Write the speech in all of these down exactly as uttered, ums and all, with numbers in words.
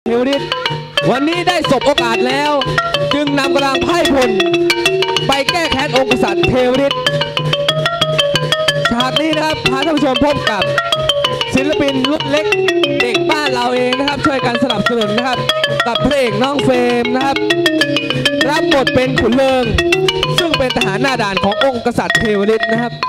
วฤทธิ์วันนี้ได้สบโอกาสแล้วจึงนำกำลังไพร่พลไปแก้แค้นองค์กษัตริย์เทวฤทธิ์ฉากนี้นะครับพาท่านผู้ชมพบกับศิลปินรุ่นเล็กเด็กบ้านเราเองนะครับช่วยกันสนับสนุนนะครับกับพระเอกน้องเฟรมนะครับรับบทเป็นขุนเลิงซึ่งเป็นทหารหน้าด่านขององค์กษัตริย์เทวฤทธิ์นะครับ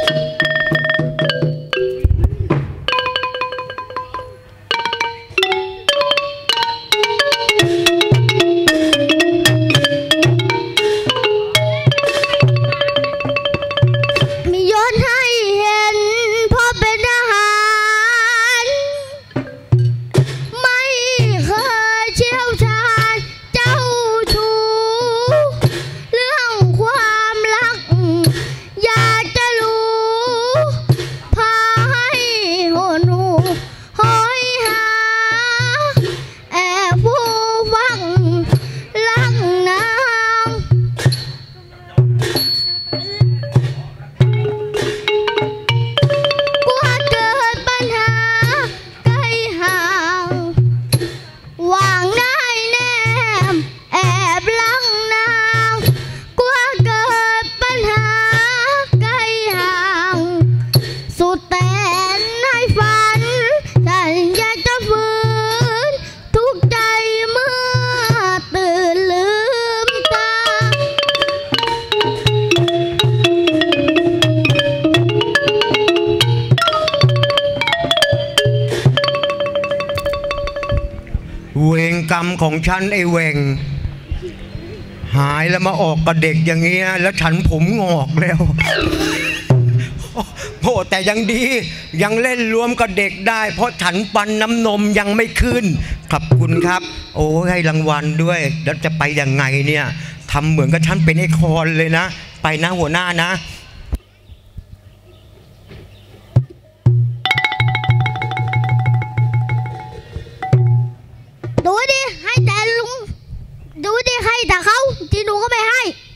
เวงกรรมของฉันไอ้เวงหายแล้วมาออกกับเด็กอย่างเงี้ยแล้วฉันผมงอกแล้วโอ้แต่ยังดียังเล่นรวมกับเด็กได้เพราะฉันปันน้ำนมยังไม่ขึ้นขอบคุณครับโอ้ให้รางวัลด้วยแล้วจะไปยังไงเนี่ยทำเหมือนกับฉันเป็นไอ้คอนเลยนะไปนะหัวหน้านะดูดิให้แต่ลุงดูดิให้แต่เขาที่หนูก็ไม่ให้